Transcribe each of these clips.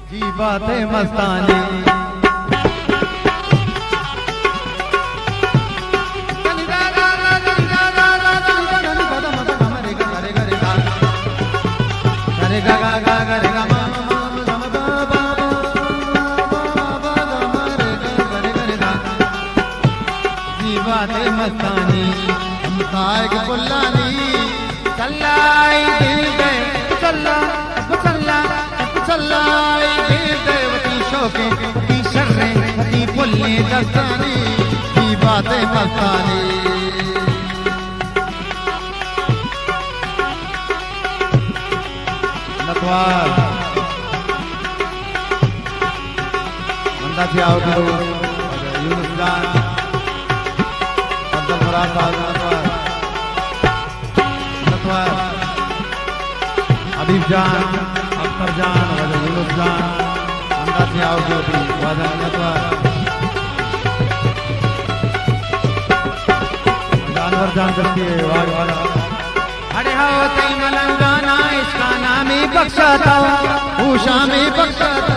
जी बातें मस्तानी मस्तानी हम साग पुल्लानी चल्लाई दिल दे चल्ला चल्ला चल्लाई दिल दे वती शोके वती शर्रे वती पुल्ले दस्तानी की बातें मस्तानी नतवार मंदा से आओ करो यूनुस जान हबीब जान अख्तर जान यूनुस जान अंदाज से आओ जानवर जान करके अरे हाँ तई मलंगाना इसका नाम ही बख्शा था ऊषा में बख्शा था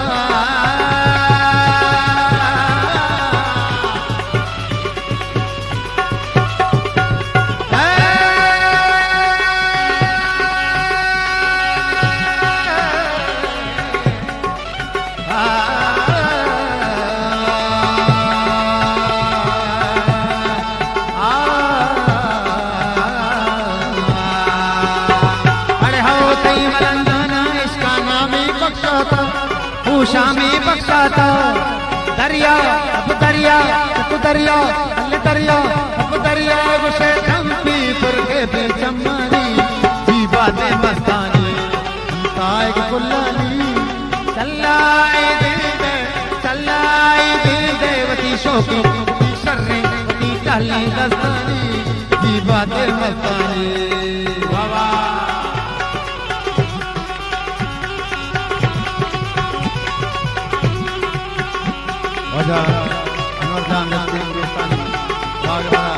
शामी बख्शा था दरिया अब दरिया तू दरिया अल्ले दरिया अब दरिया गुस्से चंपी पर के पे चम्मानी जी बातें मस्तानी ताए गुल्लानी चल्लाई दिल दे वती शोकी वती शर्रे वती टहली दस्तानी जी बातें मस्तानी वाह वजह अनवर जान हिंदुस्तानी बागवाला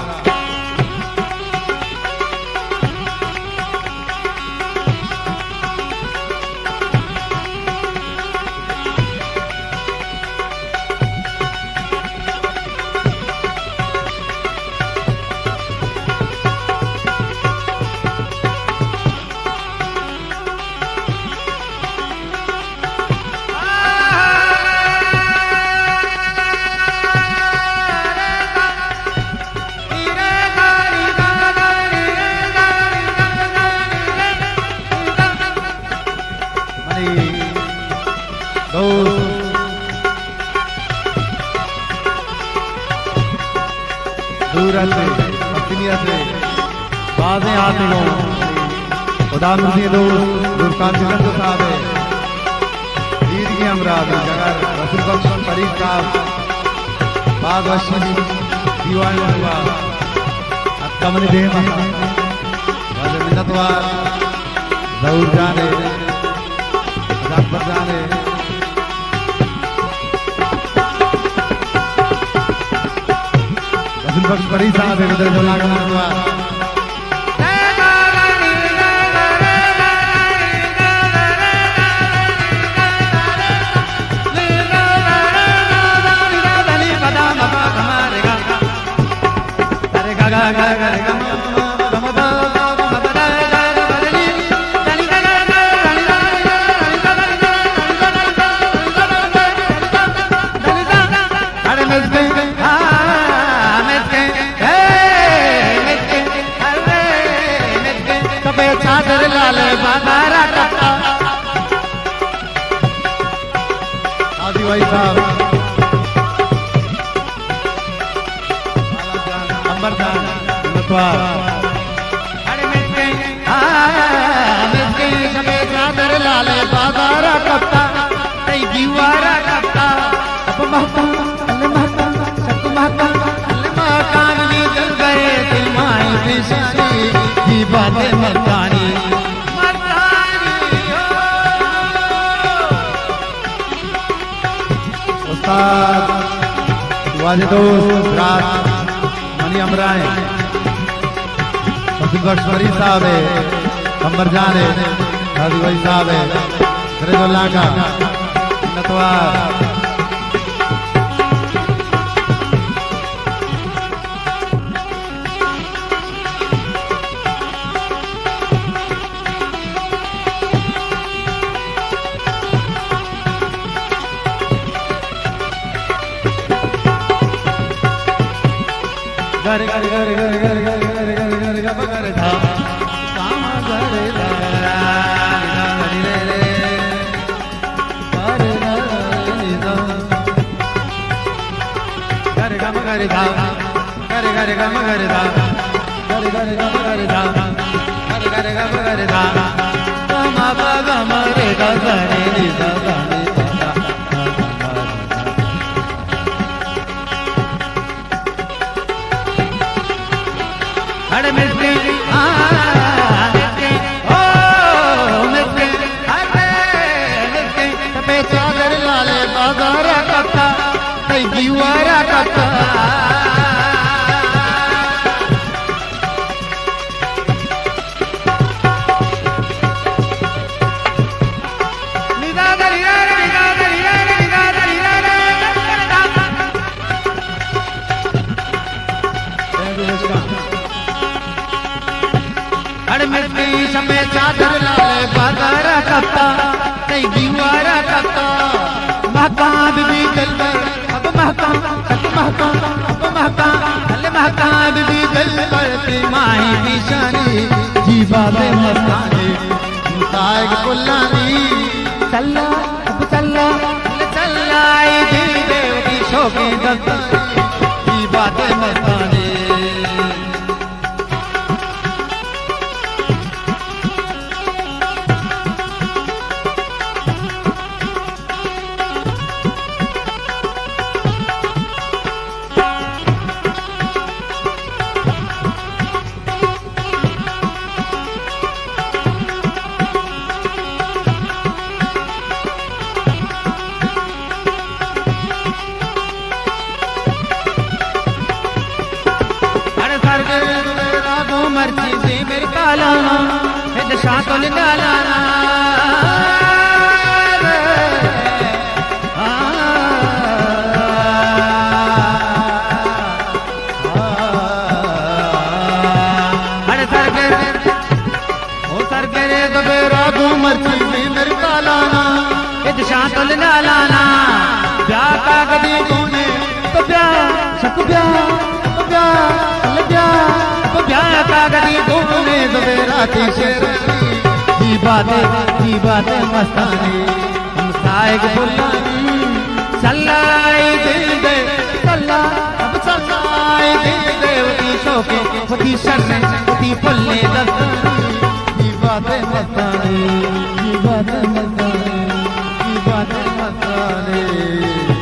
बाज़ें आते हो खुदा मुझे दोस्त दुर्कान जिंद साहब है ईद की अमराद जगह रसूल बख्श फरीद साहब बाग वशी दीवान हुआ अक्कमन दे वाले मिन्नतवार जहूर जाने अकबर जाने रसूल बख्श फरीद साहब है उधर जो लागना हुआ भाई साहब अंबर जान अरे मिसके सबे चादर लाले बाजारा कप्ता तई दीवारा कप्ता अब महता अल्ले महता सब महता अल्ले मकान में जल गए दिल माई निशानी की बातें मस्तानी वाले दोस्त रात मनी अमराए रसूल बख्श फरीद साहब है अंबर जान है गाजी भाई साहब है का तत्वार गर गर गर गर गर गर गर गर गर गर गर धा काम गर धा रे रे गर गर गम गर धा गर गर गम गर धा गर गर गम गर धा गर गर गम गर धा गम प गम रे गा गा रे रे गा गा रे अरे मिलके ओ मिलके पे चादर लाले बाजारा कथा तई दीवारा कथा समय चादर लाले बाजारा कथा तई दीवारा कथा महका बीबी दिल पर अब महका अब महका अल महका बीबी दिल पर ती माही निशानी जीवा दे मस्तानी मुताग पुल्लानी चल्ला अब चल्ला चल्लाई दिल देवती शोके दत्ता जीवा दे मस्तानी मर्जी से मेरे कालाना है शातुल डालाना अरे सरगरे तो बेरा दो मर्जी से मेरे कालाना है शातुल डालाना ब्याह का कभी तूने तो ब्याह शक ब्याह कागदी तूने तो मेरा शेरनी की बातें मस्तानी हम साइग बुलानी चल्लाई दिल दे चल्ला अब चल्लाई दिल देवती शोके पति शर्ने पति पल्ले दस्तानी की बातें मस्तानी की बातें मस्तानी की बातें मस्तानी